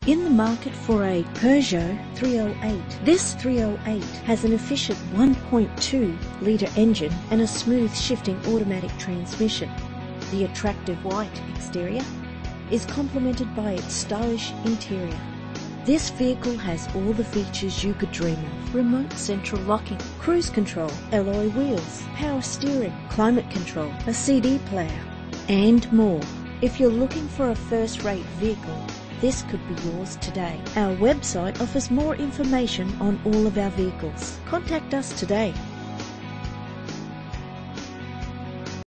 In the market for a Peugeot 308. This 308 has an efficient 1.2-litre engine and a smooth shifting automatic transmission. The attractive white exterior is complemented by its stylish interior. This vehicle has all the features you could dream of: remote central locking, cruise control, alloy wheels, power steering, climate control, a CD player, and more. If you're looking for a first-rate vehicle, this could be yours today. Our website offers more information on all of our vehicles. Contact us today.